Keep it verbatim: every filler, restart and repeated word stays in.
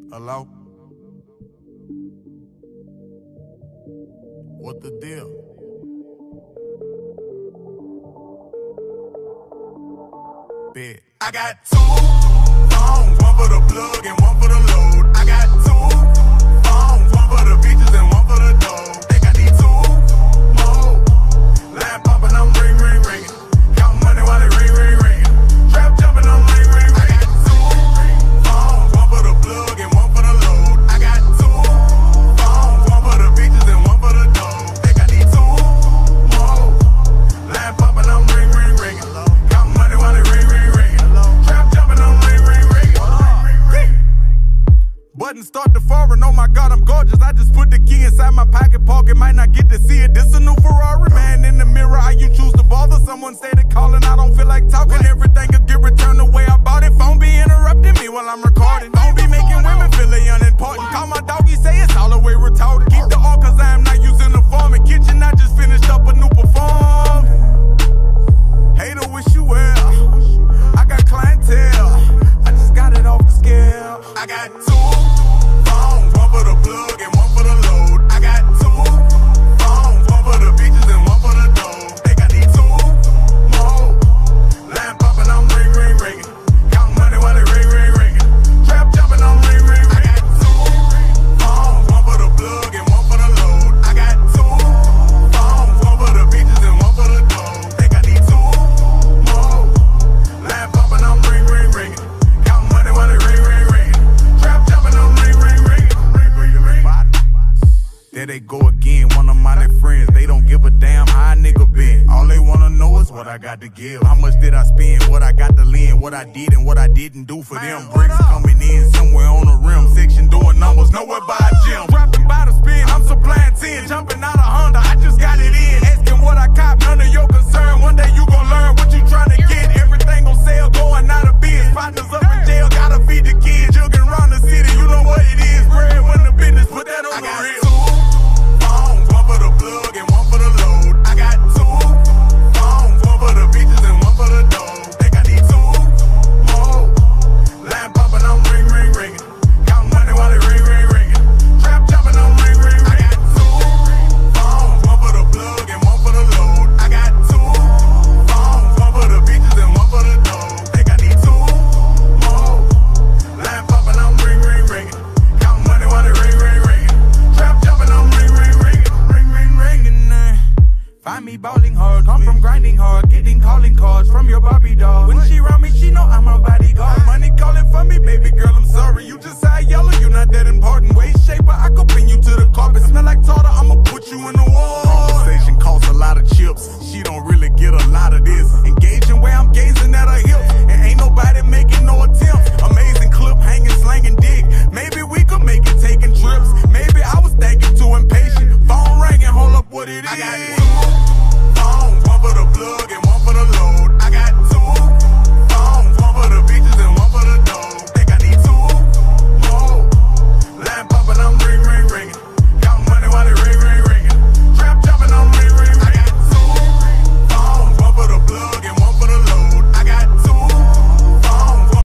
Hello? What the deal? Bet. I got two phones, one for the plug and one for the load. I got two phones, one for the bitches and one for the dough. Think I need two more. Line popping, I'm ring, ring, ringing. Count money while it ring, ring, ringing. Trap jumping, I'm ring, ring, ringing. I got two phones, one for the plug and one for the load. I got two phones, one for the bitches and one for the dough. Think I need two more. Line popping, I'm ring, ring, ringing. Count money while it ring, ring, ringing. Trap jumping, I'm ring, ring, ringing. Button start to foreign, oh my God, I'm gorgeous. I just put the key inside my pocket, pocket, might not get to see it. This a new Ferrari, man in the mirror. How you choose to bother? Someone say they calling, I don't feel like talking. Everything could get returned the way I bought it. Phone be interrupting me while I'm recording. Phone be making women feel they unimportant. Call my doggy, say it's all the way retarded. Keep the all cause I am not using the form. In kitchen, I just finished up a new perform. Hater, wish you well. I got clientele. I just got it off the scale. I got two phones, one for the plug and one for the load. I got two phones, one for the bitches and one for the dough. Think I need two more. Line popping, I'm ring, ring, ringing. Count money while it ring, ring, ringing. Trap jumping, I'm ring, ring, ringing. I got two phones, one for the plug and one for the load. I got two phones, one for the bitches and one for the dough. Think I need two more. Line popping, I'm ring, ring, ringing. Count money while it ring, ring, ringing. Trap jumping, I'm ring, ring, ringing. Ring, ring, ring. There they go again, one of my little friends. They don't give a damn how a nigga been. All they wanna know is what I got to give. How much did I spend, what I got to lend, what I did and what I didn't do for them. Bricks coming in somewhere on the rim. Section doing numbers, nowhere by a gym. Dropping by the spin, I'm supplying ten. Jumping out of Honda, I just got it in. Asking what I cop, none of your concern. One day you gon' learn what you trying to get. Everything gon' sell, going out of biz. Partners up in jail, gotta feed the kids. Jugging around the city, you know what it is. Bread when the business, put that on the real. Phones, one for the plug and one for the load. I got two phones, one for the bitches and one for the dough. Think I need two more. Line popping, I'm ring, ring, ringing. Count money while it ring, ring, ringing. Trap jumping, I'm ring, ring, ringing. I got two phones, one for the plug and one for the load. I got two phones, one for the bitches and one for the dough. Think I need two more. Line popping, I'm ring, ring, ringing. Count money while it ring, ring, ringing. Trap jumping, I'm ring, ring, ringing. Ring, ring, ringing. Find me balling hard, come from grinding hard, getting calling cards from your Barbie doll. When she around me, she know I'm a bodyguard. Money calling for me, baby girl, I'm sorry. You just eye yellow, you not that important. Waist shaper, I could pin you to the carpet. Smell like tartar, I'ma put you in the wall. Conversation costs a lot of chips. She don't really get a lot of this. Engaging where I'm gazing at her hips, and ain't nobody making no attempts. Amazing clip, hanging, slanging dick. Maybe we could make it taking trips. Maybe I was thinking too impatient. Phone ringing, hold up what it is. I got